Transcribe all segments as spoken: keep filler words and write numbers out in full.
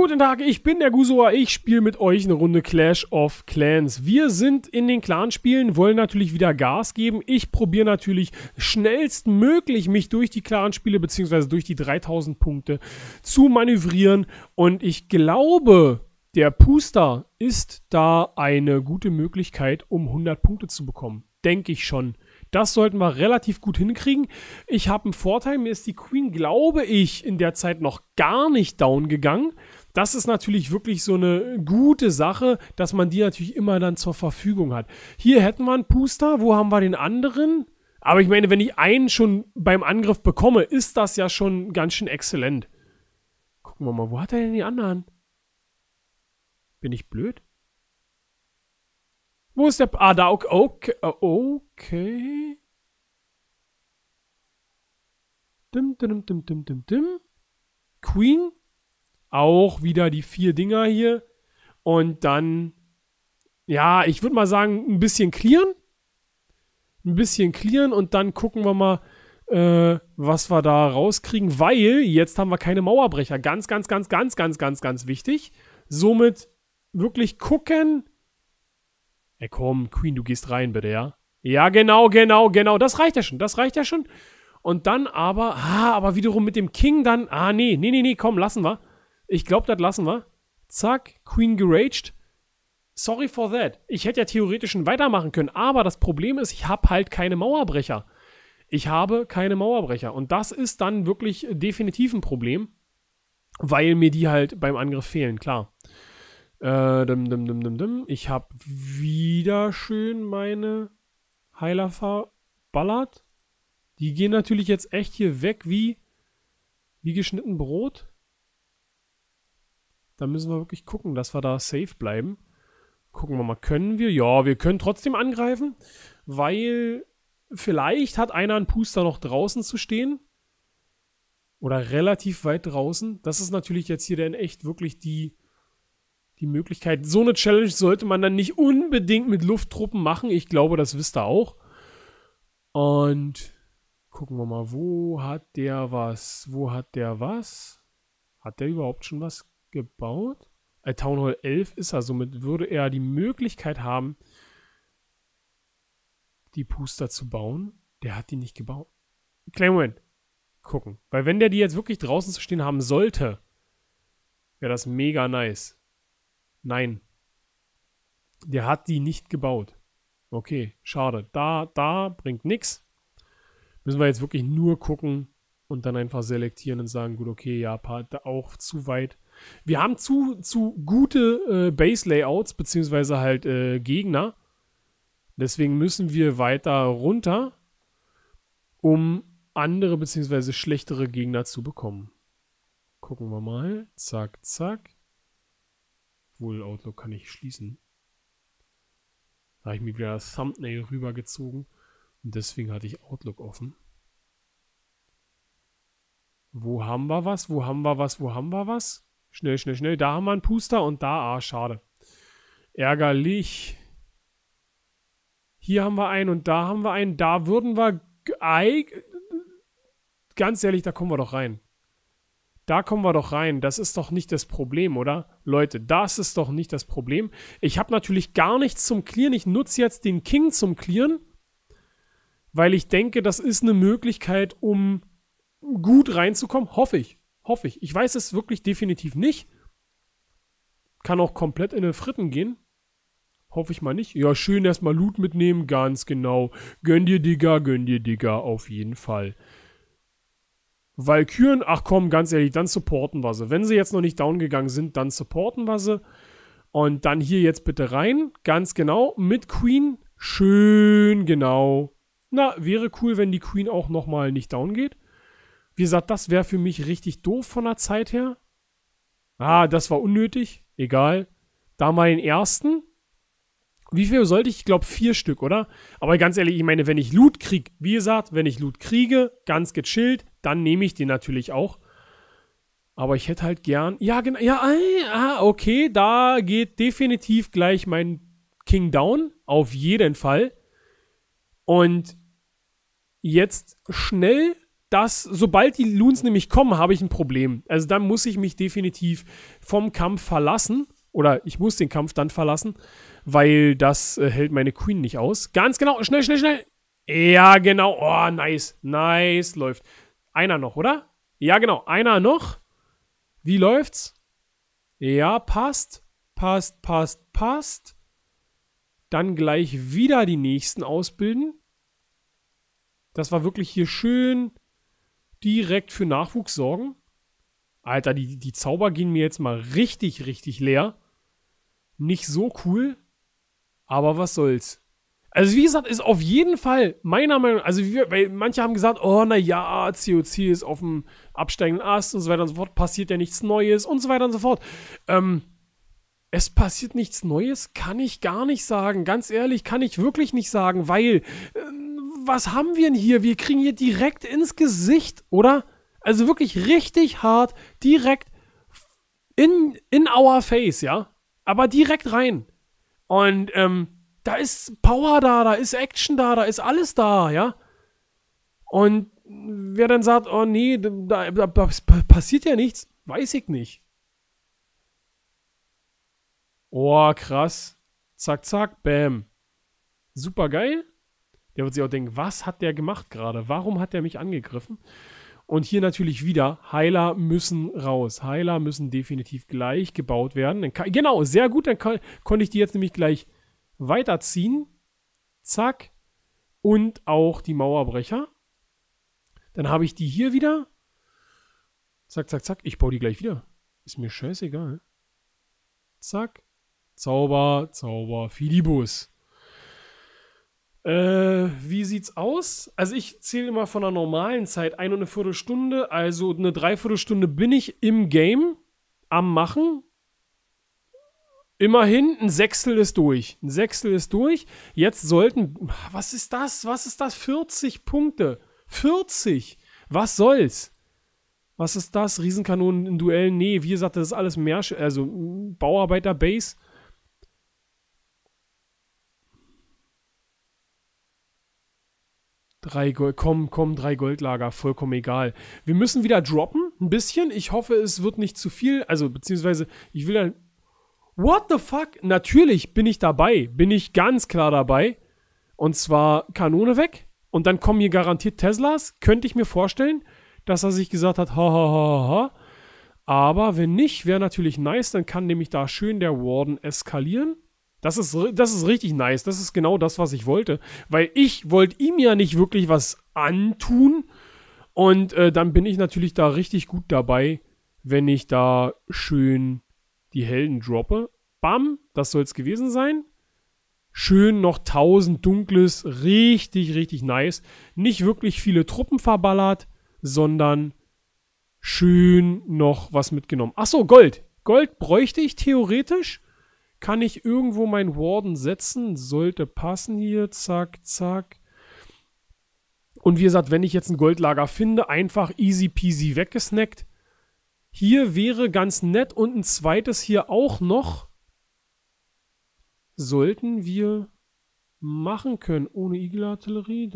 Guten Tag, ich bin der Gusua, ich spiele mit euch eine Runde Clash of Clans. Wir sind in den Clanspielen, wollen natürlich wieder Gas geben. Ich probiere natürlich schnellstmöglich mich durch die Clanspiele bzw. durch die dreitausend Punkte zu manövrieren. Und ich glaube, der Puster ist da eine gute Möglichkeit, um hundert Punkte zu bekommen. Denke ich schon. Das sollten wir relativ gut hinkriegen. Ich habe einen Vorteil, mir ist die Queen, glaube ich, in der Zeit noch gar nicht down gegangen. Das ist natürlich wirklich so eine gute Sache, dass man die natürlich immer dann zur Verfügung hat. Hier hätten wir einen Puster, wo haben wir den anderen? Aber ich meine, wenn ich einen schon beim Angriff bekomme, ist das ja schon ganz schön exzellent. Gucken wir mal, wo hat er denn die anderen? Bin ich blöd? Wo ist der... Ah, da, okay. Okay. okay. Dim, dim, dim, dim, dim, dim. Queen. Auch wieder die vier Dinger hier. Und dann... Ja, ich würde mal sagen, ein bisschen clearen. Ein bisschen clearen und dann gucken wir mal, äh, was wir da rauskriegen. Weil jetzt haben wir keine Mauerbrecher. Ganz, ganz, ganz, ganz, ganz, ganz, ganz wichtig. Somit wirklich gucken... Ey, komm, Queen, du gehst rein, bitte, ja? Ja, genau, genau, genau. Das reicht ja schon, das reicht ja schon. Und dann aber, ah, aber wiederum mit dem King dann, ah, nee, nee, nee, nee, komm, lassen wir. Ich glaube, das lassen wir. Zack, Queen geraged. Sorry for that. Ich hätte ja theoretisch schon weitermachen können, aber das Problem ist, ich habe halt keine Mauerbrecher. Ich habe keine Mauerbrecher. Und das ist dann wirklich definitiv ein Problem, weil mir die halt beim Angriff fehlen, klar. Äh, dim, dim, dim, dim, dim. Ich habe wieder schön meine Heiler verballert. Die gehen natürlich jetzt echt hier weg wie, wie geschnitten Brot. Da müssen wir wirklich gucken, dass wir da safe bleiben. Gucken wir mal, können wir? Ja, wir können trotzdem angreifen, weil vielleicht hat einer einen Puster noch draußen zu stehen. Oder relativ weit draußen. Das ist natürlich jetzt hier dann echt wirklich die... Die Möglichkeit, so eine Challenge sollte man dann nicht unbedingt mit Lufttruppen machen. Ich glaube, das wisst ihr auch. Und gucken wir mal, wo hat der was? Wo hat der was? Hat der überhaupt schon was gebaut? Äh, Town Hall elf ist er, somit würde er die Möglichkeit haben, die Puster zu bauen. Der hat die nicht gebaut. Kleinen Moment. Gucken. Weil wenn der die jetzt wirklich draußen zu stehen haben sollte, wäre das mega nice. Nein. Der hat die nicht gebaut. Okay, schade. Da, da bringt nichts. Müssen wir jetzt wirklich nur gucken und dann einfach selektieren und sagen, gut, okay, ja, auch zu weit. Wir haben zu, zu gute äh, Base-Layouts, beziehungsweise halt äh, Gegner. Deswegen müssen wir weiter runter, um andere, beziehungsweise schlechtere Gegner zu bekommen. Gucken wir mal. Zack, zack. Wohl, Outlook kann ich schließen. Da habe ich mir wieder das Thumbnail rübergezogen. Und deswegen hatte ich Outlook offen. Wo haben wir was? Wo haben wir was? Wo haben wir was? Schnell, schnell, schnell. Da haben wir einen Puster und da, ah, schade. Ärgerlich. Hier haben wir einen und da haben wir einen. Da würden wir... Ganz ehrlich, da kommen wir doch rein. Da kommen wir doch rein. Das ist doch nicht das Problem, oder? Leute, das ist doch nicht das Problem. Ich habe natürlich gar nichts zum Clearen. Ich nutze jetzt den King zum Clearen, weil ich denke, das ist eine Möglichkeit, um gut reinzukommen. Hoffe ich. Hoffe ich. Ich weiß es wirklich definitiv nicht. Kann auch komplett in den Fritten gehen. Hoffe ich mal nicht. Ja, schön erstmal Loot mitnehmen. Ganz genau. Gönn dir, Digga. Gönn dir, Digga. Auf jeden Fall. Valkyren, ach komm, ganz ehrlich, dann supporten wir sie. Wenn sie jetzt noch nicht down gegangen sind, dann supporten wir sie. Und dann hier jetzt bitte rein, ganz genau, mit Queen, schön genau. Na, wäre cool, wenn die Queen auch nochmal nicht down geht. Wie gesagt, das wäre für mich richtig doof von der Zeit her. Ah, das war unnötig, egal. Da mal den ersten. Wie viel sollte ich? Ich glaube vier Stück, oder? Aber ganz ehrlich, ich meine, wenn ich Loot kriege, wie gesagt, wenn ich Loot kriege, ganz gechillt, dann nehme ich den natürlich auch. Aber ich hätte halt gern... Ja, genau. Ja, ah, okay. Da geht definitiv gleich mein King down. Auf jeden Fall. Und jetzt schnell dass, sobald die Loons nämlich kommen, habe ich ein Problem. Also dann muss ich mich definitiv vom Kampf verlassen. Oder ich muss den Kampf dann verlassen, weil das äh, hält meine Queen nicht aus. Ganz genau, schnell, schnell, schnell. Ja, genau. Oh, nice. Nice, läuft. Einer noch, oder? Ja, genau. Einer noch. Wie läuft's? Ja, passt. Passt, passt, passt. Dann gleich wieder die nächsten ausbilden. Das war wirklich hier schön direkt für Nachwuchs sorgen. Alter, die, die Zauber gehen mir jetzt mal richtig, richtig leer. Nicht so cool. Aber was soll's. Also wie gesagt, ist auf jeden Fall meiner Meinung nach, also wir, weil manche haben gesagt, oh na ja, C O C ist auf dem absteigenden Ast und so weiter und so fort, passiert ja nichts Neues und so weiter und so fort. Ähm, es passiert nichts Neues, kann ich gar nicht sagen. Ganz ehrlich, kann ich wirklich nicht sagen, weil, äh, was haben wir denn hier? Wir kriegen hier direkt ins Gesicht, oder? Also wirklich richtig hart, direkt in, in our face, ja? Aber direkt rein. Und, ähm, da ist Power da, da ist Action da, da ist alles da, ja? Und wer dann sagt, oh nee, da, da, da passiert ja nichts, weiß ich nicht. Oh, krass. Zack, zack, bam. Super geil. Der wird sich auch denken, was hat der gemacht gerade? Warum hat der mich angegriffen? Und hier natürlich wieder, Heiler müssen raus. Heiler müssen definitiv gleich gebaut werden. Dann kann, genau, sehr gut, dann kann, konnte ich die jetzt nämlich gleich weiterziehen. Zack. Und auch die Mauerbrecher. Dann habe ich die hier wieder. Zack, zack, zack. Ich baue die gleich wieder. Ist mir scheißegal. Zack. Zauber, Zauber, Fidibus. Äh, wie sieht's aus? Also ich zähle immer von einer normalen Zeit eine und eine Viertelstunde. Also eine Dreiviertelstunde bin ich im Game am Machen. Immerhin, ein Sechstel ist durch. Ein Sechstel ist durch. Jetzt sollten, was ist das? Was ist das? vierzig Punkte. vierzig. Was soll's? Was ist das? Riesenkanonen in Duellen? Nee, wie gesagt, das ist alles mehr, also Bauarbeiter-Base. Drei Gold, komm, komm, drei Goldlager, vollkommen egal. Wir müssen wieder droppen, ein bisschen. Ich hoffe, es wird nicht zu viel. Also, beziehungsweise, ich will dann. What the fuck? Natürlich bin ich dabei. Bin ich ganz klar dabei. Und zwar Kanone weg. Und dann kommen hier garantiert Teslas. Könnte ich mir vorstellen, dass er sich gesagt hat, ha, ha, ha, ha. Aber wenn nicht, wäre natürlich nice. Dann kann nämlich da schön der Warden eskalieren. Das ist, das ist richtig nice. Das ist genau das, was ich wollte. Weil ich wollte ihm ja nicht wirklich was antun. Und äh, dann bin ich natürlich da richtig gut dabei, wenn ich da schön die Helden droppe. Bam, das soll es gewesen sein. Schön noch tausend Dunkles. Richtig, richtig nice. Nicht wirklich viele Truppen verballert, sondern schön noch was mitgenommen. Achso, Gold. Gold bräuchte ich theoretisch. Kann ich irgendwo meinen Warden setzen? Sollte passen hier. Zack, zack. Und wie gesagt, wenn ich jetzt ein Goldlager finde, einfach easy peasy weggesnackt. Hier wäre ganz nett und ein zweites hier auch noch. Sollten wir machen können. Ohne Igel-Artillerie.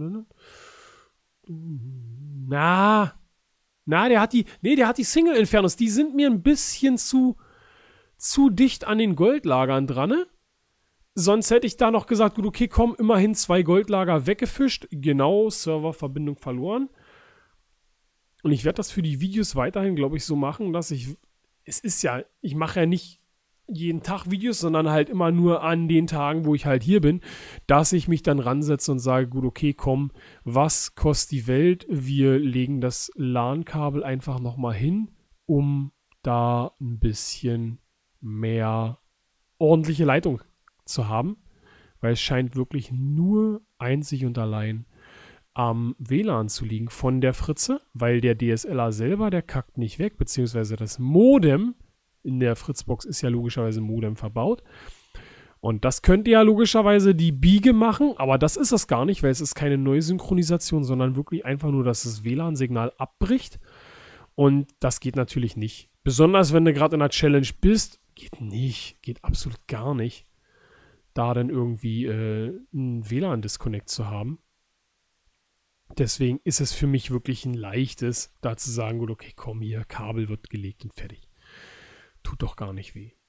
Na. Na, der hat die. Nee, der hat die Single-Infernos. Die sind mir ein bisschen zu. zu dicht an den Goldlagern dran, ne? Sonst hätte ich da noch gesagt, gut, okay, komm, immerhin zwei Goldlager weggefischt. Genau, Serververbindung verloren. Und ich werde das für die Videos weiterhin, glaube ich, so machen, dass ich, es ist ja, ich mache ja nicht jeden Tag Videos, sondern halt immer nur an den Tagen, wo ich halt hier bin, dass ich mich dann ransetze und sage, gut, okay, komm, was kostet die Welt? Wir legen das LAN-Kabel einfach nochmal hin, um da ein bisschen mehr ordentliche Leitung zu haben, weil es scheint wirklich nur einzig und allein am W L A N zu liegen von der Fritze, weil der D S L R selber, der kackt nicht weg, beziehungsweise das Modem in der Fritzbox ist ja logischerweise Modem verbaut und das könnte ja logischerweise die Biege machen, aber das ist es gar nicht, weil es ist keine Neusynchronisation, sondern wirklich einfach nur, dass das W L A N-Signal abbricht und das geht natürlich nicht. Besonders wenn du gerade in einer Challenge bist, geht nicht, geht absolut gar nicht, da dann irgendwie äh, einen W L A N-Disconnect zu haben. Deswegen ist es für mich wirklich ein leichtes, da zu sagen, gut, okay, komm hier, Kabel wird gelegt und fertig. Tut doch gar nicht weh.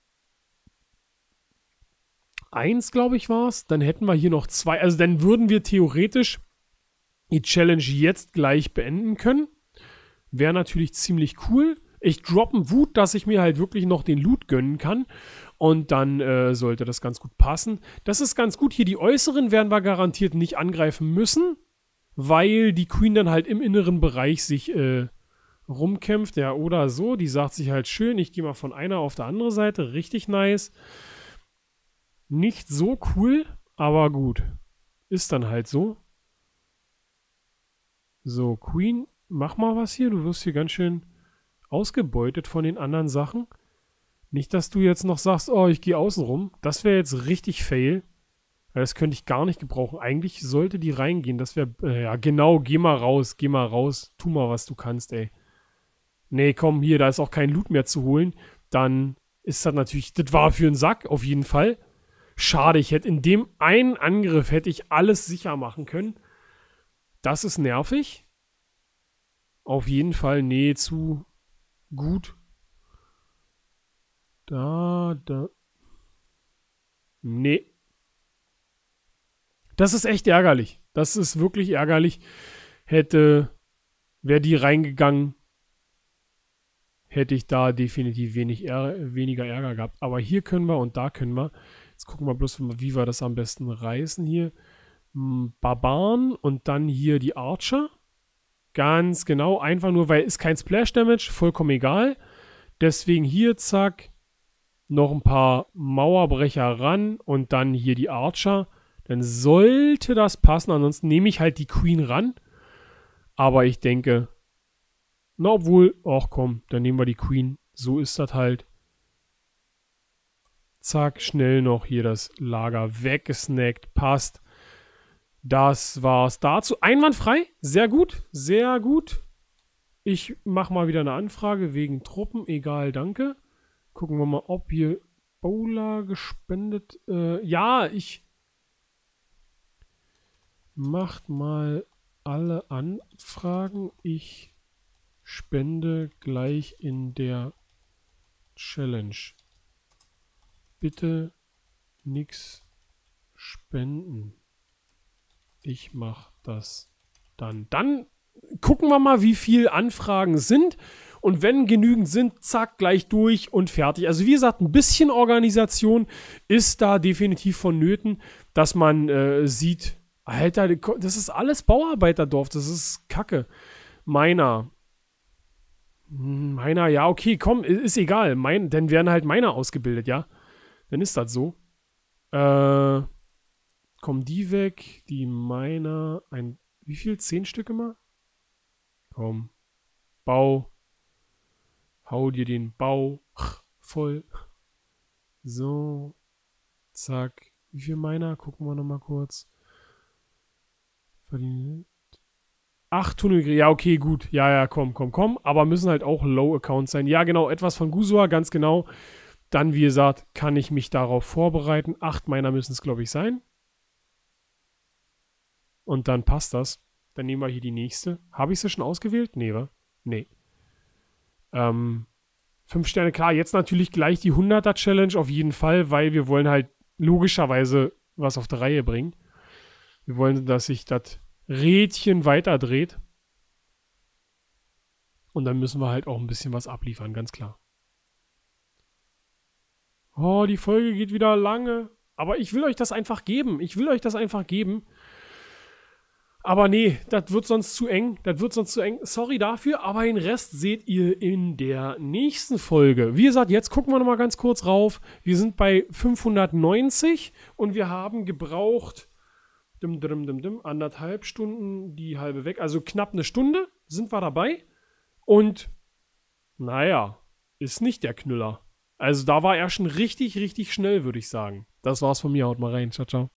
Eins, glaube ich, war es. Dann hätten wir hier noch zwei. Also dann würden wir theoretisch die Challenge jetzt gleich beenden können. Wäre natürlich ziemlich cool. Ich droppe Wut, dass ich mir halt wirklich noch den Loot gönnen kann. Und dann äh, sollte das ganz gut passen. Das ist ganz gut. Hier die äußeren werden wir garantiert nicht angreifen müssen, weil die Queen dann halt im inneren Bereich sich äh, rumkämpft. Ja, oder so. Die sagt sich halt schön, ich gehe mal von einer auf der andere Seite. Richtig nice. Nicht so cool, aber gut. Ist dann halt so. So, Queen, mach mal was hier. Du wirst hier ganz schön ausgebeutet von den anderen Sachen. Nicht, dass du jetzt noch sagst, oh, ich gehe außen rum. Das wäre jetzt richtig fail. Weil das könnte ich gar nicht gebrauchen. Eigentlich sollte die reingehen. Das wäre, äh, ja genau, geh mal raus, geh mal raus. Tu mal, was du kannst, ey. Nee, komm, hier, da ist auch kein Loot mehr zu holen. Dann ist das natürlich, das war für einen Sack, auf jeden Fall. Schade, ich hätte in dem einen Angriff hätte ich alles sicher machen können. Das ist nervig. Auf jeden Fall, nee, zu gut. Da, da. Nee. Das ist echt ärgerlich. Das ist wirklich ärgerlich. Hätte, wäre die reingegangen, hätte ich da definitiv wenig Ärger, weniger Ärger gehabt. Aber hier können wir und da können wir. Jetzt gucken wir bloß, wie wir das am besten reißen hier. Barbaren und dann hier die Archer. Ganz genau, einfach nur, weil ist kein Splash Damage, vollkommen egal. Deswegen hier, zack, noch ein paar Mauerbrecher ran und dann hier die Archer. Dann sollte das passen, ansonsten nehme ich halt die Queen ran. Aber ich denke, na obwohl, ach komm, dann nehmen wir die Queen. So ist das halt. Zack, schnell noch hier das Lager weggesnackt, passt. Das war's dazu. Einwandfrei, sehr gut, sehr gut. Ich mache mal wieder eine Anfrage wegen Truppen, egal, danke. Gucken wir mal, ob hier Bowler gespendet. Äh, ja, ich macht mal alle Anfragen. Ich spende gleich in der Challenge. Bitte nix spenden. Ich mach das dann. Dann gucken wir mal, wie viele Anfragen sind. Und wenn genügend sind, zack, gleich durch und fertig. Also wie gesagt, ein bisschen Organisation ist da definitiv vonnöten, dass man äh, sieht, Alter, das ist alles Bauarbeiterdorf, das ist Kacke. Meiner. Meiner, ja, okay, komm, ist egal. Mein, dann werden halt Miner ausgebildet, ja. Dann ist das so. Äh, kommen die weg, die Miner, ein, wie viel? Zehn Stück immer? Komm, Bau. Hau dir den Bau voll. So, zack. Wie viel Miner? Gucken wir nochmal kurz. Acht Tunnel, ja, okay, gut. Ja, ja, komm, komm, komm. Aber müssen halt auch Low-Accounts sein. Ja, genau, etwas von Gusua, ganz genau. Dann, wie gesagt, kann ich mich darauf vorbereiten. Acht Miner müssen es, glaube ich, sein. Und dann passt das. Dann nehmen wir hier die nächste. Habe ich sie schon ausgewählt? Nee, wa? Nee. Ähm, fünf Sterne, klar. Jetzt natürlich gleich die hunderter-Challenge auf jeden Fall, weil wir wollen halt logischerweise was auf der Reihe bringen. Wir wollen, dass sich das Rädchen weiterdreht. Und dann müssen wir halt auch ein bisschen was abliefern, ganz klar. Oh, die Folge geht wieder lange. Aber ich will euch das einfach geben. Ich will euch das einfach geben. Aber nee, das wird sonst zu eng. Das wird sonst zu eng. Sorry dafür, aber den Rest seht ihr in der nächsten Folge. Wie gesagt, jetzt gucken wir nochmal ganz kurz rauf. Wir sind bei fünfhundertneunzig und wir haben gebraucht dim, dim, dim, dim, anderthalb Stunden, die halbe weg. Also knapp eine Stunde sind wir dabei. Und naja, ist nicht der Knüller. Also da war er schon richtig, richtig schnell, würde ich sagen. Das war's von mir. Haut mal rein. Ciao, ciao.